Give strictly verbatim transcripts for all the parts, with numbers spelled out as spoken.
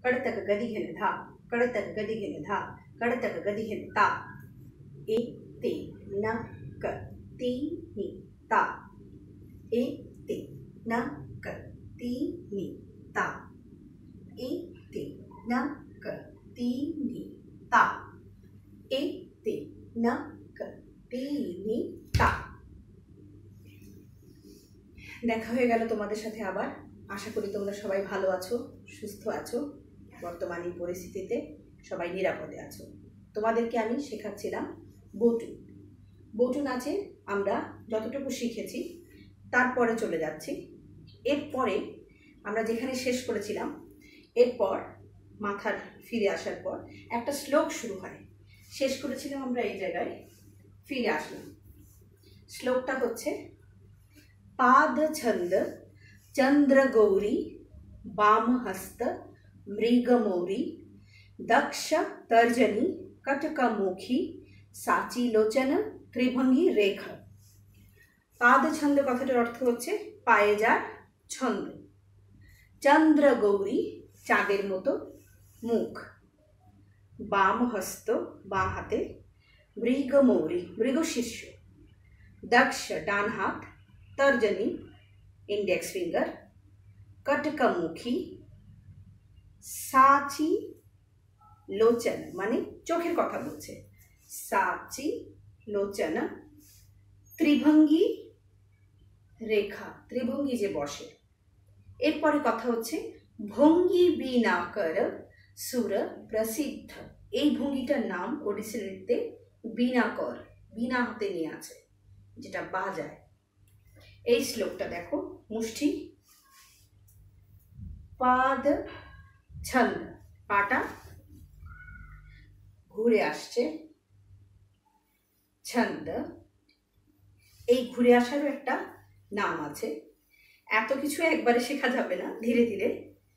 कड़तक गदी घेन धा, कड़तक गदी घेन धा, कड़तक गदी घेन ता, ए ते न क ती नि ता, ए ते न क ती नि ता, ए ते न क ती नि ता, ए ते न क ती नि ता। দেখা হয়ে গেল তোমাদের সাথে আবার। আশা করি তোমরা সবাই ভালো আছো, সুস্থ আছো, বর্তমান এই পরিস্থিতিতে সবাই নিরাপদে আছো। তোমাদেরকে আমি শেখাচ্ছিলাম বটু। বটু নাচে আমরা যতটুকু শিখেছি তারপরে চলে যাচ্ছি। এরপরে আমরা যেখানে শেষ করেছিলাম, এরপর মাথার ফিরে আসার পর একটা শ্লোক শুরু হয়। শেষ করেছিলাম আমরা এই জায়গায়, ফিরে আসলাম। শ্লোকটা হচ্ছে पाद छंद चंद्र गौरी वाम हस्त मृग मौरी दक्ष तर्जनी कटकमुखी साची लोचन त्रिभंगी रेखा। पाद छंद कथाटार अर्थ होच्छे पाये जार छंद, चंद्र गौरी चाँदेर मतो मुख, वाम हस्त बाँ हाथे, मृग मौरी मृग शीर्ष, दक्ष डान हाथ, तर्जनी इंडेक्स फिंगर, कटकमुखी, साची लोचन माने चोखेर कथा बोलछे, साची लोचन त्रिभंगी रेखा त्रिभंगी जे बसे। एरपरे कथा होच्छे भंगी बीनाकर सुर प्रसिद्ध। এই ভঙ্গিটার নাম ওড়িশি নৃত্যে बीनाकर, बीना हाथे निये आछे जेटा बाजाय। এই শ্লোকটা দেখো, মুষ্টি পাদ ছন্দ, পাটা ঘুরে আসছে, ছন্দ এই ঘুরে আসারও একটা নাম আছে। এত কিছু একবারে শেখা যাবে না, ধীরে ধীরে।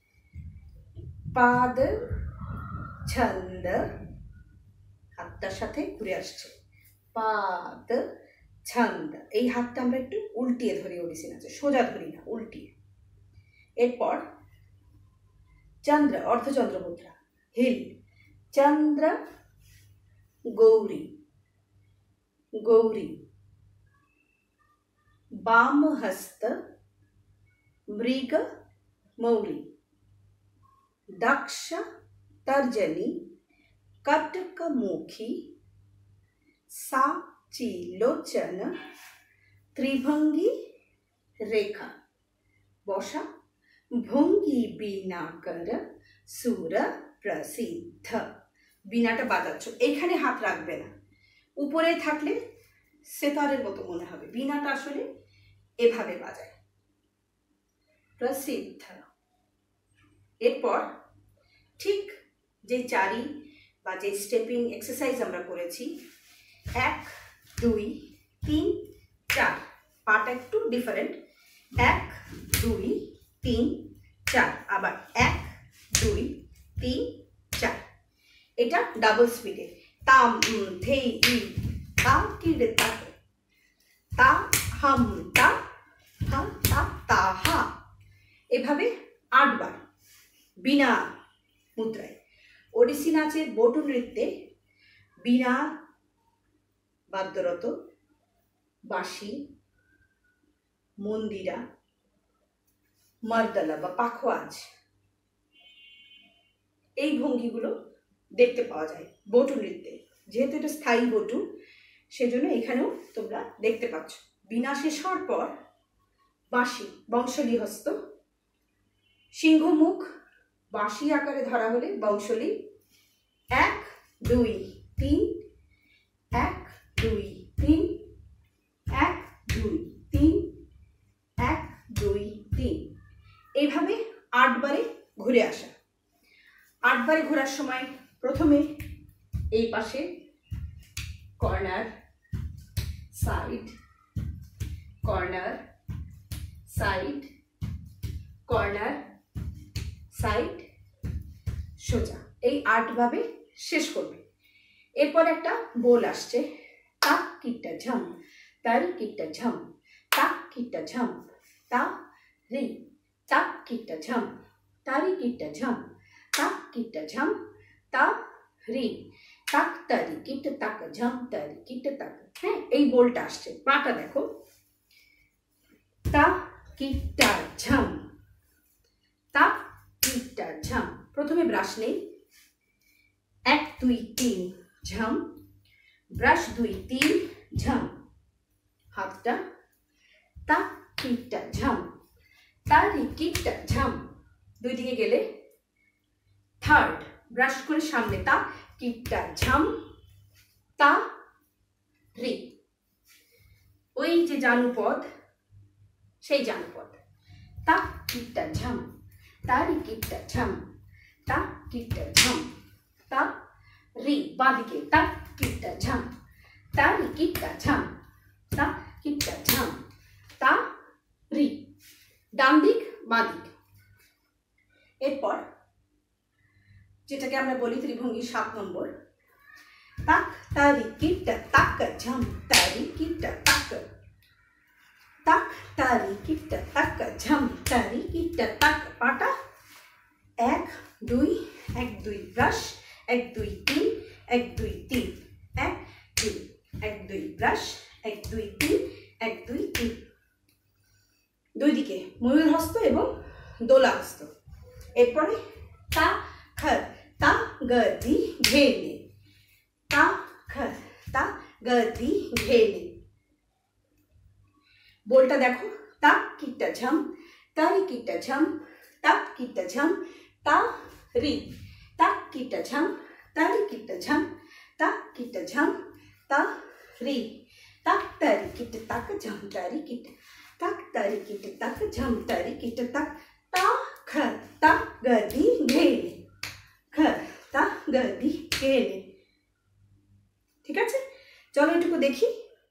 পাদ ছন্দ হাতটার সাথে ঘুরে আসছে, পাদ ছন্দ। এই হাতটা আমরা একটু উল্টিয়ে ধরি ওড়িশি নাচে, সোজা ধরি না, উল্টিয়ে। এরপর চন্দ্র অর্ধচন্দ্র মুদ্রা, হিল চন্দ্র গৌরী গৌরী, বাম হস্ত মৃগ মৌরি, দক্ষ তর্জনী কটকमुखी साची लोचन त्रिभंगी रेखा। बसा भंगी बीनाकर सुर प्रसिद्ध। बीनाटा बाजाচ্ছো, এইখানে হাত রাখবে না, উপরে থাকলে সেতারের মতো মনে হবে। बीनाটা আসলে এভাবে বাজায়, প্রসিদ্ধ। এরপর ঠিক যে চারি বা যে স্টেপিং এক্সারসাইজ আমরা করেছি, এক দুই তিন চার, পাটা একটু ডিফারেন্ট, এক দুই তিন চার, আবার এক দুই তিন চার। এটা ডাবল স্পিডে, তাম ধেই ই তা কিড়ে তা, তা হাম তা হা তা তা হা, এভাবে আটবার বিনা মুদ্রায়। ওড়িশি নাচের বটু নৃত্যে বিনা বাদ্যরত, বাঁশি, মন্দিরা, মারদালা বা পাখোয়াজ, এই ভঙ্গিগুলো দেখতে পাওয়া যায় বটু নৃত্যে। যেহেতু এটা স্থায়ী বটু, সেজন্য এখানেও তোমরা দেখতে পাচ্ছ। বিনা শেষ হওয়ার পর বাঁশি, বংশলী হস্ত, সিংহমুখ, বাঁশি আকারে ধরা হলে বংশলী, এক দুই তিন, এক দুই তিন, এক দুই তিন, এক দুই তিন, এইভাবে আটবারে ঘুরে আসা। আটবারে ঘোরার সময় প্রথমে এই পাশে corner, side, corner, side, corner, side, সোজা, এই আটভাবে শেষ করবে। এরপর একটা বোল আসছে, তাক কিট্টা ঝম, তার কিট্টা ঝম, তাক কিট্টা ঝম, তা রি, তাক কিট্টা ঝম, তারি কিট্টা ঝম, তাক কিটা ঝাম তা রি তাক তারি কিট তাক ঝাম তারি কিট তাক। হ্যাঁ, এই বোলটা আসছে, পাটা দেখো, তা কিটা ঝাম তা কিটা ঝাম। প্রথমে ব্রাশ নেই, এক দুই তিন ঝাম, ব্রাশ দুই তিন ঝাম, হাতটা তা কিটা ঝাম তারি কিটা ঝাম। দুই দিকে গেলে থার্ড, ব্রাশ করে সামনে তা কিটা ঝাম তা রি, ওই যে জানুপদ সেই জানুপদ, তা কিটা ঝাম তারি কিটা ঝাম তা কিটা ঝাম তা রি। বাঁদিকে তা কিটা ঝাম তারি কিটা ঝাম তা কিটা ঝাম তা রি। ডান দিক বাঁ দিক। এরপর যেটাকে আমরা বলি ত্রিভঙ্গি সাত নম্বর, তাক তারি কিটা তাক ঝাম তারি কিটা তাক, তাক তারি কিটা তাক ঝাম তারি কিটা তাক। পাটা এক দুই, এক দুই ব্রাশ, এক দুই তিন, এক দুই তিন, এক দুই, এক দুই ব্রাশ, এক দুই তিন, এক দুই তিন। দুই দিকে ময়ূর হস্ত এবং দোলা হস্ত। এরপরে তা খর তা গদি ঘেনে, তা খর তা গদি ঘেনে। বোলটা দেখো, তা কিটা ঝাম তারি কিটা ঝাম তা কিটা ঝাম তা রি, তা কিটা ঝাম তারি কিটা ঝাম তা কিটা ঝাম তা রি, তাক তারি কিটা তাক ঝাম তারি কিটা তাক তারি কিটা তাক ঝাম তারি কিটা তাক। তা খর তা গদি ঘেনে, খর তা গদি ঘেনে। ঠিক আছে, চলো এটুকু দেখি।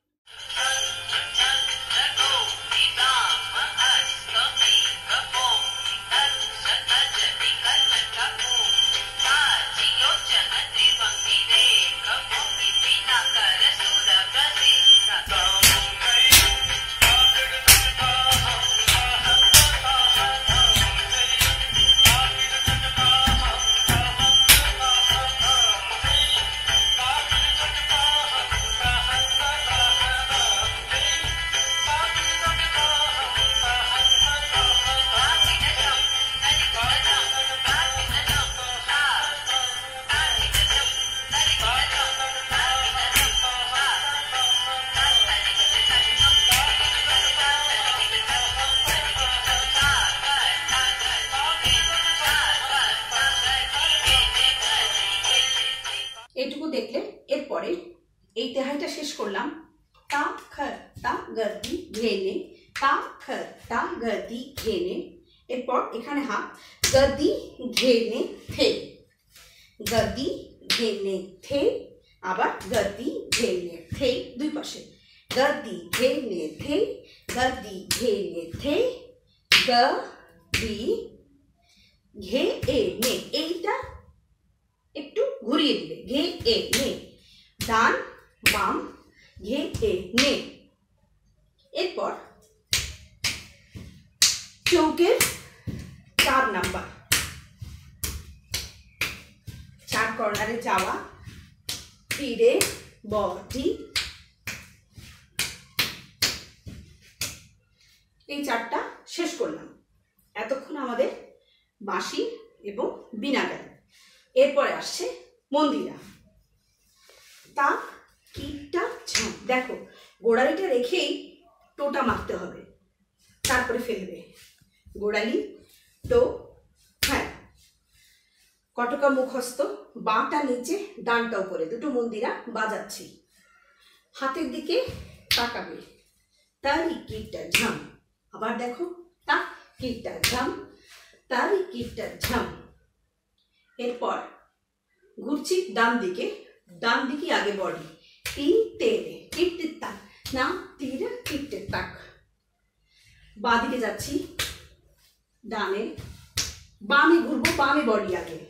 এইটুকু দেখলে এরপরে এই তেহাইটা শেষ করলাম। তা খর তা গদি ঘেনে, তা খর তা গদি ঘেনে। এরপর এখানে হাত গদি ঘেনে থে, গদি ঘেনে থে, আবার গদি ঘেনে থে, দুই পাশে গদি ঘেনে থে, গদি ঘেনে থে, গদি ঘে এ নে। এইটা একটু ঘুরিয়ে দিবে, ঘে এ নে, ডান বাম ঘে এ নে। এরপর চৌকের চার নাম্বার, চার কর্নারে যাওয়া, ফিরে বডি, এই চারটা শেষ করলাম। এতক্ষণ আমাদের বাঁশি এবং বীণা গেল। এরপরে আসছে মন্দিরা, তা কিটা ঝাম। দেখো, গোড়ালিটা রেখেই টোটা মারতে হবে, তারপরে ফেলবে। গোড়ালি টো, হ্যাঁ, কটকা মুখস্থ, বাঁটা নিচে ডানটা উপরে, দুটো মন্দিরা বাজাচ্ছি। হাতের দিকে তাকাবে, তারি কিটা ঝাম। আবার দেখো, তা কিটা ঝাম তারি কিটা ঝাম। এরপর ঘুরছি ডান দিকে, ডান দিকে আগে বডি, তিন তেরে কিটে তাক না তীর কিটে তাক। বাঁ দিকে যাচ্ছি, ডানে বামে ঘুরবো, বামে বডি আগে।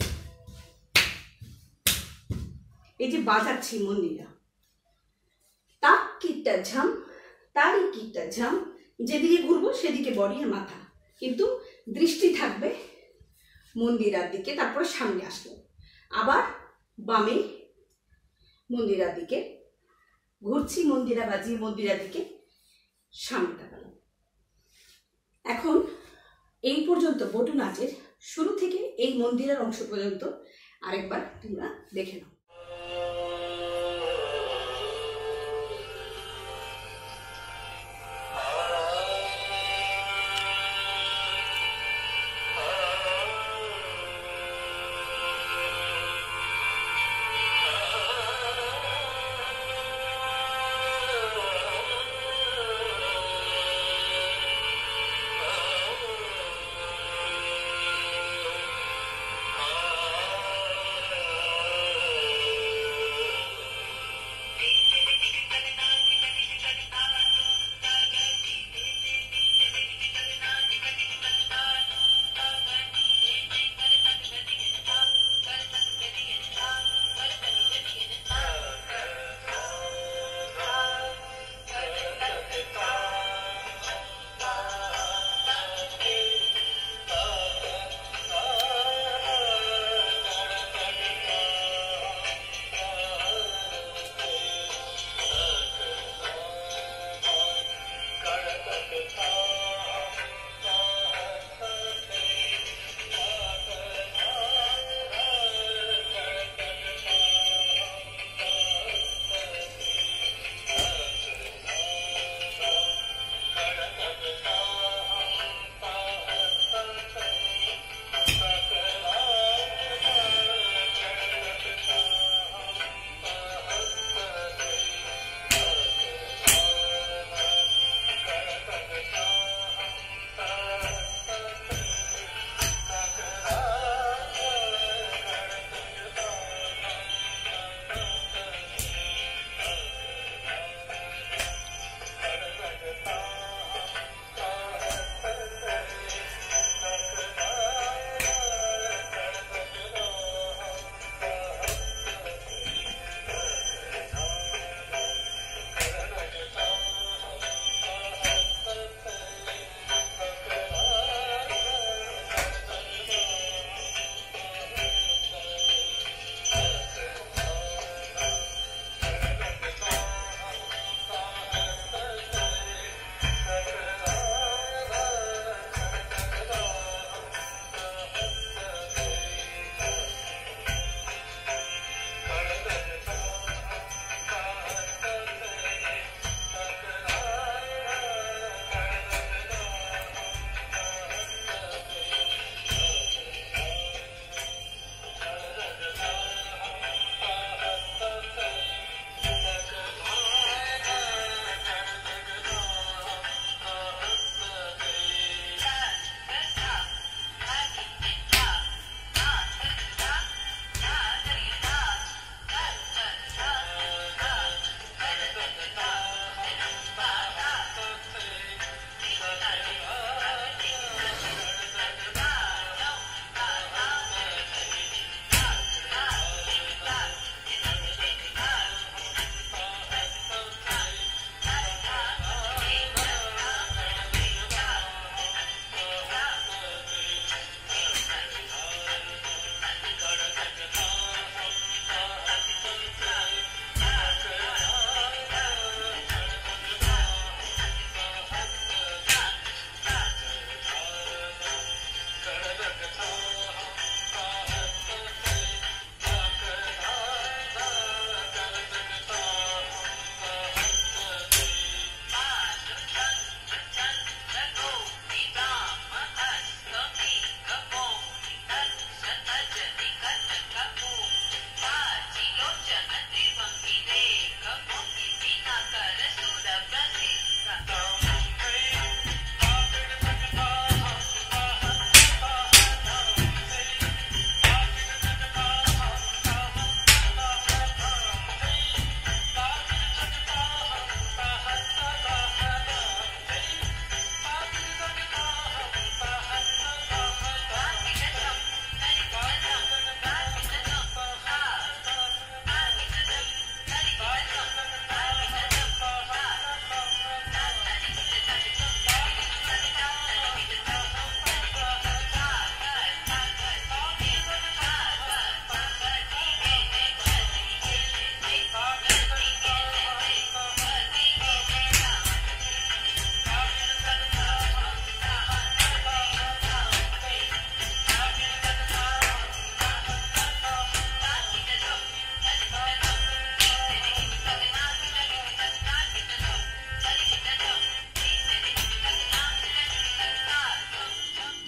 এই যে বাজাচ্ছি মন্দিরা, তাক কিটা ঝাম তারি কিটা ঝাম, যেদিকে ঘুরবো সেদিকে বডি আর মাথা, কিন্তু দৃষ্টি থাকবে মন্দিরার দিকে, তারপরে সামনে আসলো, আবার বামে মন্দিরার দিকে ঘুরছি, মন্দিরা বাজিয়ে মন্দিরার দিকে সামনে তাকালাম। এখন এই পর্যন্ত বটু নাচের শুরু থেকে এই মন্দিরের অংশ পর্যন্ত আরেকবার তোমরা দেখে নাও।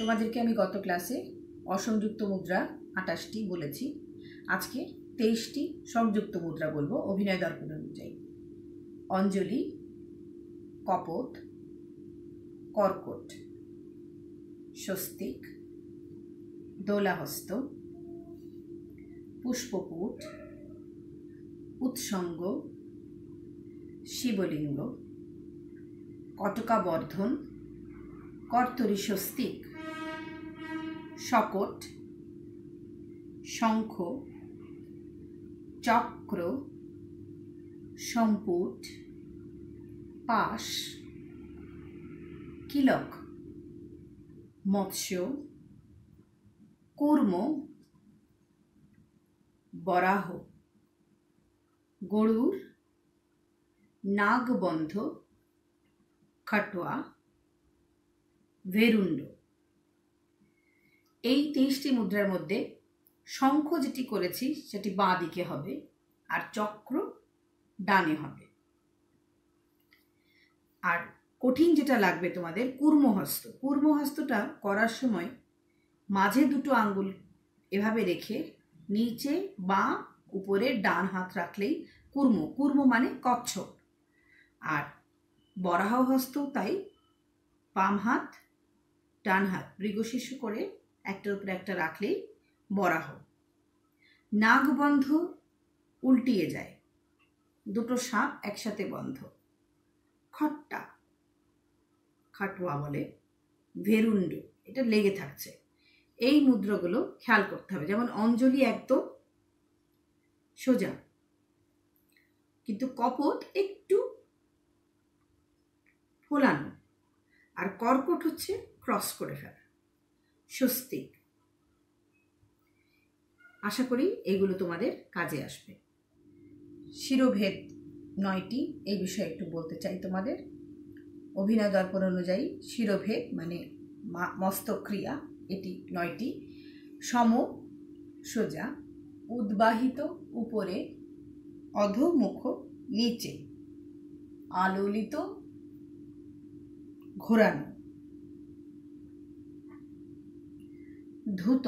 তোমাদেরকে আমি গত ক্লাসে অসংযুক্ত মুদ্রা আটাশটি বলেছি, আজকে তেইশটি সংযুক্ত মুদ্রা বলবো অভিনয় দর্পণ অনুযায়ী। অঞ্জলি, কপোত, কর্কট, স্বস্তিক, দোলাহস্ত, পুষ্পপুট, উৎসঙ্গ, শিবলিঙ্গ, কটকাবর্ধন, কর্তরী স্বস্তিক, शकट, शंख, चक्र, सम्पुट, पाश, किलक, मत्स्य, कूर्म, बराह, गरुड़, नागबंध, खटुआ, वेरुंड। এই তেইশটি মুদ্রার মধ্যে শঙ্খ যেটি করেছি সেটি বাঁ দিকে হবে আর চক্র ডানে হবে। আর কঠিন যেটা লাগবে তোমাদের কূর্মহস্ত। কূর্মহস্তটা করার সময় মাঝে দুটো আঙ্গুল এভাবে রেখে নিচে বাঁ উপরে ডান হাত রাখলেই কূর্ম। কূর্ম মানে কচ্ছপ। আর বরাহ হস্ত তাই বাম হাত ডান হাত মৃগশীর্ষ করে একটার উপরে একটা রাখলেই বরাহ। নাগবন্ধ উল্টিয়ে যায়, দুটো সাপ একসাথে বন্ধ। খট্টা খাটুয়া বলে। ভেরুণ্ড এটা লেগে থাকছে। এই মুদ্রাগুলো খেয়াল করতে হবে। যেমন অঞ্জলি একদম সোজা, কিন্তু কপোত একটু ফোলানো, আর কর্কট হচ্ছে ক্রস করে ফেলা। স্বস্তিক। আশা করি এগুলো তোমাদের কাজে আসবে। শিরোভেদ নয়টি, এই বিষয়ে একটু বলতে চাই তোমাদের। অভিনয় দর্পণ অনুযায়ী শিরোভেদ মানে মস্তক্রিয়া, এটি নয়টি। সম সোজা, উদ্বাহিত উপরে, অধোমুখ নিচে, আলোলিত ঘোরানো, ধূত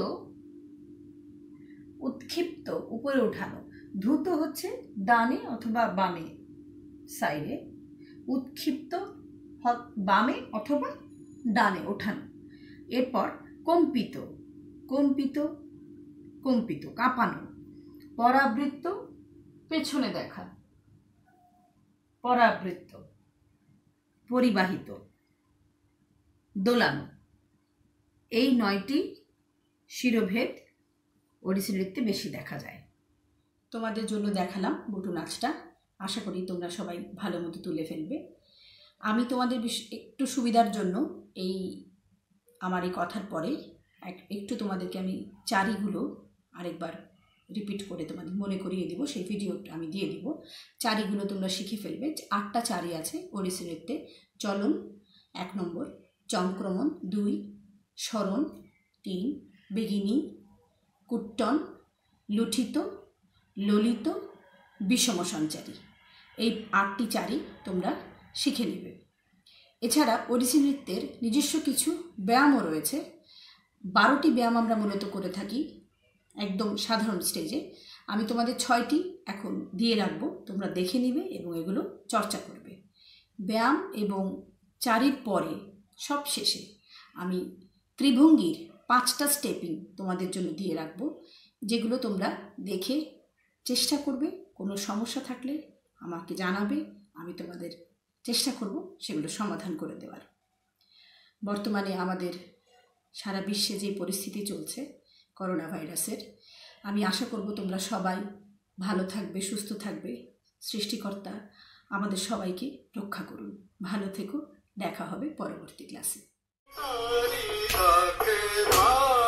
উৎক্ষিপ্ত উপরে উঠানো। ধূত হচ্ছে ডানে অথবা বামে সাইডে, উৎক্ষিপ্ত বামে অথবা ডানে ওঠানো। এরপর কম্পিত, কম্পিত কম্পিত কাঁপানো। পরাবৃত্ত পেছনে দেখা, পরাবৃত্ত। পরিবাহিত দোলানো। এই নয়টি শিরোভেদ ওড়িশি নৃত্যে বেশি দেখা যায়। তোমাদের জন্য দেখালাম বটু নাচটা। আশা করি তোমরা সবাই ভালো মতো তুলে ফেলবে। আমি তোমাদের একটু সুবিধার জন্য এই আমার এই কথার পরে একটু তোমাদেরকে আমি চারিগুলো আরেকবার রিপিট করে তোমাদের মনে করিয়ে দিব, সেই ভিডিওটা আমি দিয়ে দিব। চারিগুলো তোমরা শিখে ফেলবে। আটটা চারি আছে ওড়িশি নৃত্যে। চলন এক নম্বর, চংক্রমণ দুই, স্মরণ তিন, বেগিনী, কুট্টন, লুঠিত, ললিত, বিষম সঞ্চারী। এই আটটি চারি তোমরা শিখে নেবে। এছাড়া ওড়িশি নৃত্যের নিজস্ব কিছু ব্যায়ামও রয়েছে। বারোটি ব্যায়াম আমরা মূলত করে থাকি একদম সাধারণ স্টেজে। আমি তোমাদের ছয়টি এখন দিয়ে রাখবো, তোমরা দেখে নিবে এবং এগুলো চর্চা করবে। ব্যায়াম এবং চারির পরে সব শেষে আমি ত্রিভঙ্গির পাঁচটা স্টেপিং তোমাদের জন্য দিয়ে রাখবো, যেগুলো তোমরা দেখে চেষ্টা করবে। কোনো সমস্যা থাকলে আমাকে জানাবে, আমি তোমাদের চেষ্টা করব সেগুলো সমাধান করে দেওয়ার। বর্তমানে আমাদের সারা বিশ্বে যে পরিস্থিতি চলছে করোনা ভাইরাসের, আমি আশা করব তোমরা সবাই ভালো থাকবে, সুস্থ থাকবে। সৃষ্টিকর্তা আমাদের সবাইকে রক্ষা করুন। ভালো থেকো, দেখা হবে পরবর্তী ক্লাসে।